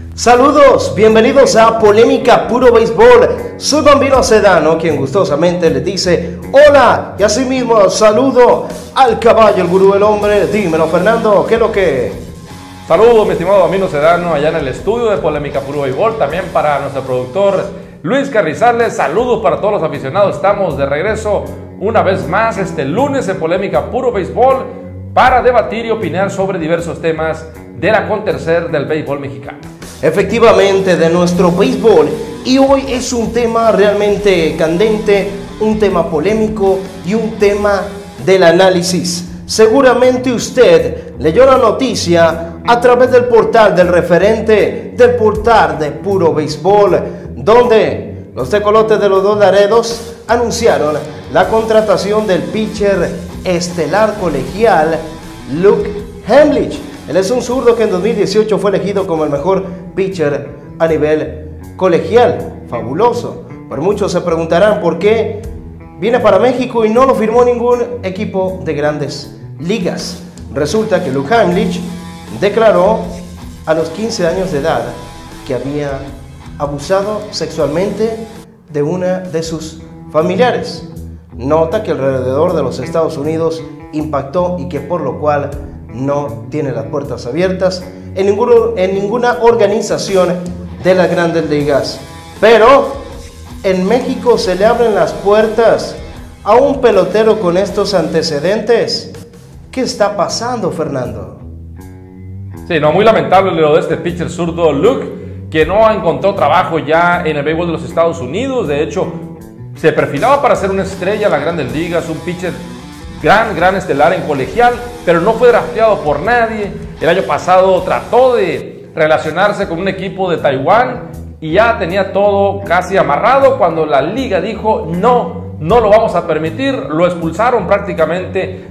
Saludos, bienvenidos a Polémica Puro Béisbol. Soy Bambino Sedano, quien gustosamente les dice hola, y asimismo saludo al caballo, el gurú, el hombre. Dímelo, Fernando, ¿qué es lo que? Saludos, mi estimado Bambino Sedano, allá en el estudio de Polémica Puro Béisbol. También para nuestro productor Luis Carrizales, saludos para todos los aficionados. Estamos de regreso una vez más este lunes en Polémica Puro Béisbol para debatir y opinar sobre diversos temas del acontecer del béisbol mexicano. Efectivamente, de nuestro béisbol, y hoy es un tema realmente candente, un tema polémico y un tema del análisis. Seguramente usted leyó la noticia a través del portal del referente, del portal de Puro Béisbol, donde los tecolotes de los Dos Laredos anunciaron la contratación del pitcher estelar colegial Luke Hemlich. Él es un zurdo que en 2018 fue elegido como el mejor pitcher a nivel colegial. Fabuloso. Pero muchos se preguntarán por qué viene para México y no lo firmó ningún equipo de grandes ligas. Resulta que Luke Hemlich declaró a los 15 años de edad que había abusado sexualmente de una de sus familiares. Nota que alrededor de los Estados Unidos impactó y que por lo cual no tiene las puertas abiertas en ninguna organización de las grandes ligas. Pero en México se le abren las puertas a un pelotero con estos antecedentes. ¿Qué está pasando, Fernando? Sí, no, muy lamentable lo de este pitcher zurdo Luke, que no encontró trabajo ya en el béisbol de los Estados Unidos. De hecho, se perfilaba para ser una estrella en las grandes ligas, un pitcher gran estelar en colegial, pero no fue drafteado por nadie. El año pasado trató de relacionarse con un equipo de Taiwán y ya tenía todo casi amarrado cuando la liga dijo no lo vamos a permitir. Lo expulsaron prácticamente,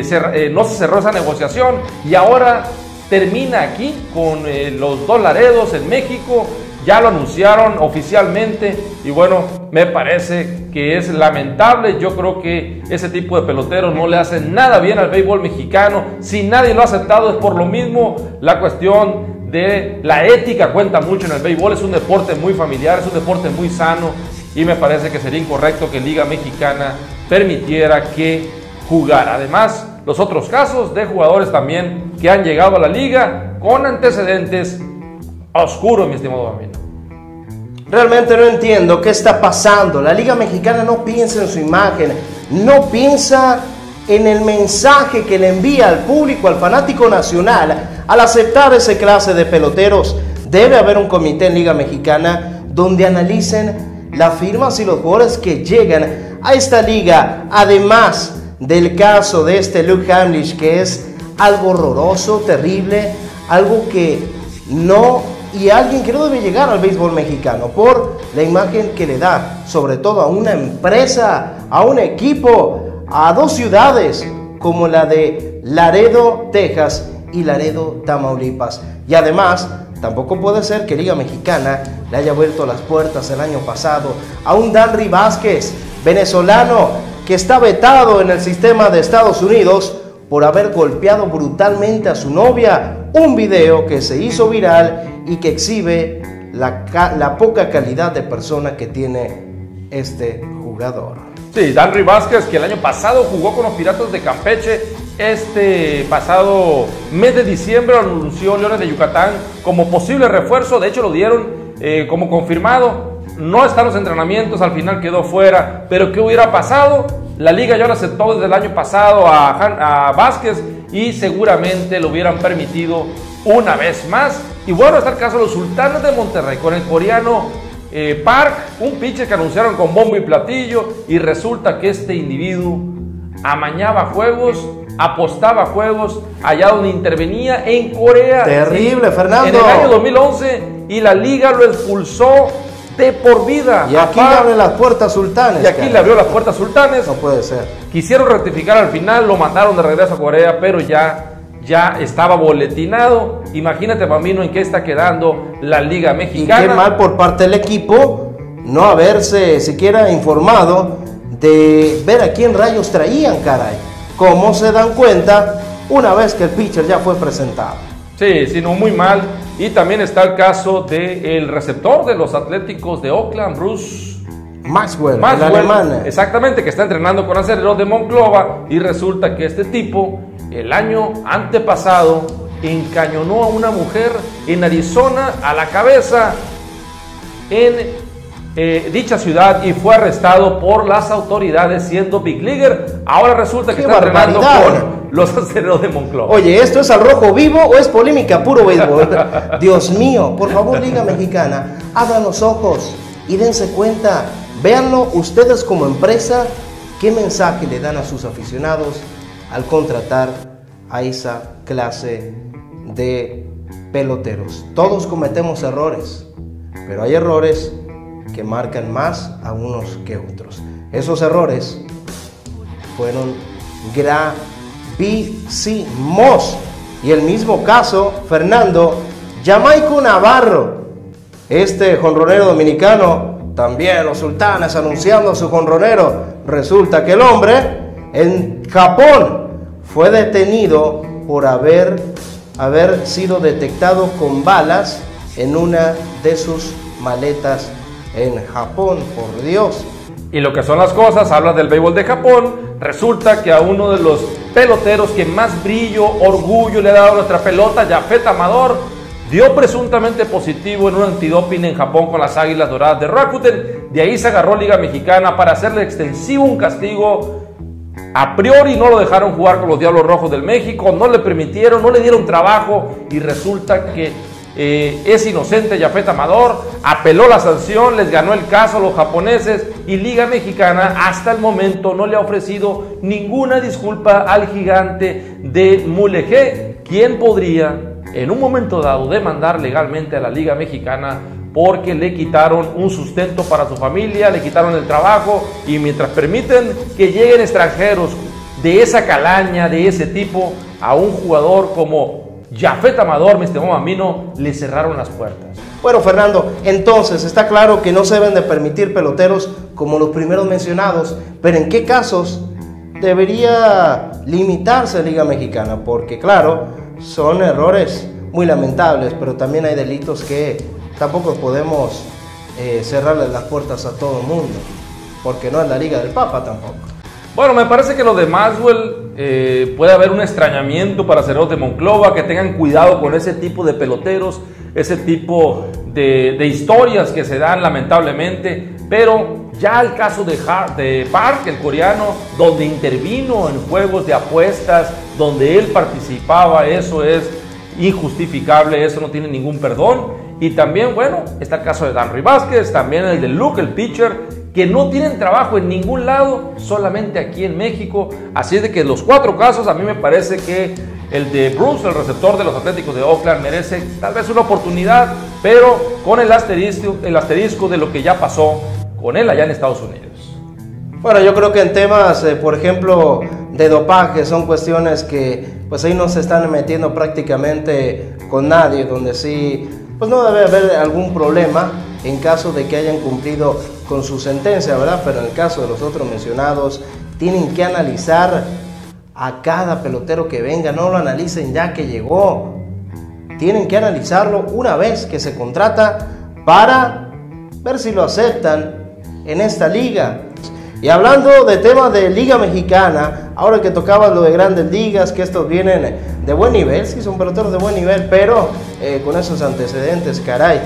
no se cerró esa negociación y ahora termina aquí con los Dos Laredos en México. Ya lo anunciaron oficialmente y bueno, me parece que es lamentable. Yo creo que ese tipo de peloteros no le hacen nada bien al béisbol mexicano. Si nadie lo ha aceptado es por lo mismo. La cuestión de la ética cuenta mucho en el béisbol. Es un deporte muy familiar, es un deporte muy sano y me parece que sería incorrecto que Liga Mexicana permitiera que jugara. Además, los otros casos de jugadores también que han llegado a la liga con antecedentes oscuros, mi estimado Bambino. Realmente no entiendo qué está pasando. La Liga Mexicana no piensa en su imagen, no piensa en el mensaje que le envía al público, al fanático nacional, al aceptar ese clase de peloteros. Debe haber un comité en Liga Mexicana donde analicen las firmas y los jugadores que llegan a esta liga. Además del caso de este Luke Hemlich, que es algo horroroso, terrible, algo que no... y alguien que no debe llegar al béisbol mexicano por la imagen que le da, sobre todo a una empresa, a un equipo, a dos ciudades como la de Laredo, Texas y Laredo, Tamaulipas. Y además, tampoco puede ser que Liga Mexicana le haya vuelto las puertas el año pasado a un Danry Vázquez, venezolano, que está vetado en el sistema de Estados Unidos por haber golpeado brutalmente a su novia. Un video que se hizo viral y que exhibe la poca calidad de persona que tiene este jugador. Sí, Danry Vázquez, que el año pasado jugó con los Piratas de Campeche. Este pasado mes de diciembre lo anunció Leones de Yucatán como posible refuerzo. De hecho lo dieron como confirmado. No está en los entrenamientos, al final quedó fuera. Pero ¿qué hubiera pasado? La liga ya lo aceptó desde el año pasado a Vázquez y seguramente lo hubieran permitido una vez más. Y bueno, está el caso de los Sultanes de Monterrey con el coreano Park, un pitcher que anunciaron con bombo y platillo, y resulta que este individuo amañaba juegos, apostaba juegos allá donde intervenía en Corea. Terrible, Fernando. En el año 2011, y la liga lo expulsó de por vida. Y aquí le abren las puertas Sultanes. Y aquí le abrió las puertas Sultanes. No puede ser. Quisieron rectificar al final, lo mandaron de regreso a Corea, pero ya estaba boletinado. Imagínate, Bambino, en qué está quedando la Liga Mexicana. Y qué mal por parte del equipo no haberse siquiera informado de ver a quién rayos traían, caray. ¿Cómo se dan cuenta una vez que el pitcher ya fue presentado? Sí, no, muy mal. Y también está el caso del receptor de los Atléticos de Oakland, Bruce Maxwell, el alemán. Exactamente, que está entrenando con Acereros de Monclova, y resulta que este tipo, el año antepasado, encañonó a una mujer en Arizona a la cabeza en dicha ciudad y fue arrestado por las autoridades siendo Big Leaguer. Ahora resulta que está entrenando con los Acereros de Monclova. Oye, ¿esto es al rojo vivo o es polémica puro béisbol? Dios mío, por favor, Liga Mexicana, abran los ojos y dense cuenta. Véanlo ustedes como empresa, qué mensaje le dan a sus aficionados al contratar a esa clase de peloteros. Todos cometemos errores, pero hay errores que marcan más a unos que otros. Esos errores fueron gravísimos. Y el mismo caso, Fernando, Jamaico Navarro, este jonronero dominicano, también los sultanes anunciando su jonronero. Resulta que el hombre en Japón fue detenido por haber sido detectado con balas en una de sus maletas en Japón, por Dios. Y lo que son las cosas, habla del béisbol de Japón. Resulta que a uno de los peloteros que más brillo, orgullo le ha dado a nuestra pelota, Japhet Amador, dio presuntamente positivo en un antidoping en Japón con las Águilas Doradas de Rakuten. De ahí se agarró Liga Mexicana para hacerle extensivo un castigo. A priori no lo dejaron jugar con los Diablos Rojos del México, no le permitieron, no le dieron trabajo, y resulta que es inocente Japhet Amador. Apeló la sanción, les ganó el caso a los japoneses, y Liga Mexicana hasta el momento no le ha ofrecido ninguna disculpa al gigante de Mulegé, quien podría en un momento dado demandar legalmente a la Liga Mexicana porque le quitaron un sustento para su familia, le quitaron el trabajo, y mientras permiten que lleguen extranjeros de esa calaña, de ese tipo, a un jugador como Japhet Amador, mi estimado Bambino, le cerraron las puertas. Bueno, Fernando, entonces está claro que no se deben de permitir peloteros como los primeros mencionados, pero ¿en qué casos debería limitarse Liga Mexicana? Porque claro, son errores muy lamentables, pero también hay delitos que tampoco podemos cerrarles las puertas a todo el mundo, porque no es la Liga del Papa tampoco. Bueno, me parece que lo de Maxwell puede haber un extrañamiento para Acereros de Monclova, que tengan cuidado con ese tipo de peloteros, ese tipo de historias que se dan lamentablemente, pero ya el caso de Park, el coreano, donde intervino en juegos de apuestas, donde él participaba, eso es injustificable, eso no tiene ningún perdón. Y también, bueno, está el caso de Danry Vázquez, también el de Luke, el pitcher, que no tienen trabajo en ningún lado, solamente aquí en México. Así es de que los cuatro casos, a mí me parece que el de Bruce, el receptor de los Atléticos de Oakland, merece tal vez una oportunidad, pero con el asterisco de lo que ya pasó con él allá en Estados Unidos. Bueno, yo creo que en temas, por ejemplo, de dopaje, son cuestiones que pues ahí no se están metiendo prácticamente con nadie, donde sí, pues no debe haber algún problema en caso de que hayan cumplido con su sentencia, ¿verdad? Pero en el caso de los otros mencionados, tienen que analizar a cada pelotero que venga, no lo analicen ya que llegó, tienen que analizarlo una vez que se contrata para ver si lo aceptan en esta liga. Y hablando de temas de Liga Mexicana, ahora que tocaba lo de Grandes Ligas, que estos vienen de buen nivel, sí son peloteros de buen nivel, pero con esos antecedentes, caray.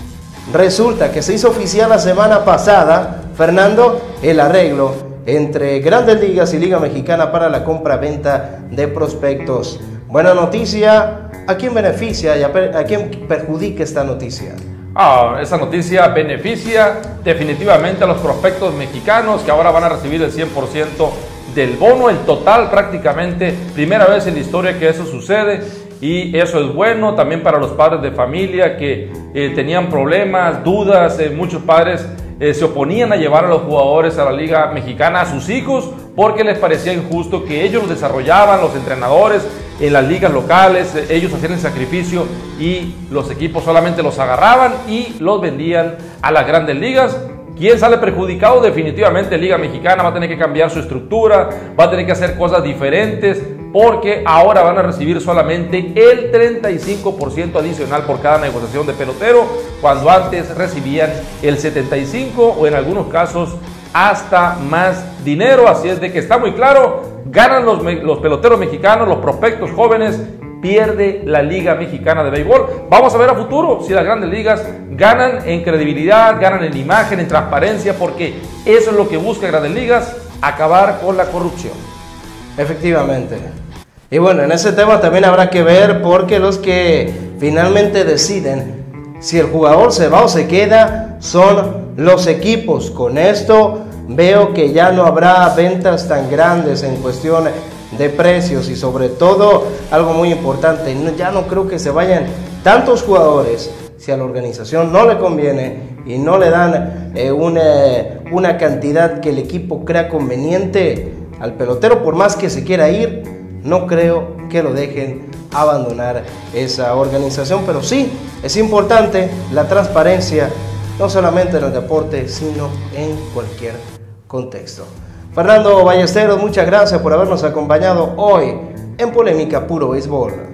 Resulta que se hizo oficial la semana pasada, Fernando, el arreglo entre Grandes Ligas y Liga Mexicana para la compra-venta de prospectos. Buena noticia, ¿a quién beneficia y a quién perjudica esta noticia? Esa noticia beneficia definitivamente a los prospectos mexicanos, que ahora van a recibir el 100% del bono, el total prácticamente, primera vez en la historia que eso sucede, y eso es bueno también para los padres de familia que tenían problemas, dudas. Muchos padres se oponían a llevar a los jugadores a la Liga Mexicana, a sus hijos, porque les parecía injusto que ellos los desarrollaban, los entrenadores, en las ligas locales, ellos hacían el sacrificio y los equipos solamente los agarraban y los vendían a las grandes ligas. ¿Quién sale perjudicado? Definitivamente Liga Mexicana va a tener que cambiar su estructura, va a tener que hacer cosas diferentes, porque ahora van a recibir solamente el 35% adicional por cada negociación de pelotero, cuando antes recibían el 75% o en algunos casos hasta más dinero. Así es de que está muy claro, ganan los peloteros mexicanos, los prospectos jóvenes, pierde la Liga Mexicana de Béisbol. Vamos a ver a futuro si las grandes ligas ganan en credibilidad, ganan en imagen, en transparencia, porque eso es lo que busca Grandes Ligas, acabar con la corrupción. Efectivamente. Y bueno, en ese tema también habrá que ver, porque los que finalmente deciden si el jugador se va o se queda son los equipos. Con esto veo que ya no habrá ventas tan grandes en cuestión de precios, y sobre todo algo muy importante, ya no creo que se vayan tantos jugadores si a la organización no le conviene y no le dan una cantidad que el equipo crea conveniente al pelotero. Por más que se quiera ir, no creo que lo dejen abandonar esa organización. Pero sí, es importante la transparencia, no solamente en el deporte, sino en cualquier contexto. Fernando Ballesteros, muchas gracias por habernos acompañado hoy en Polémica Puro Béisbol.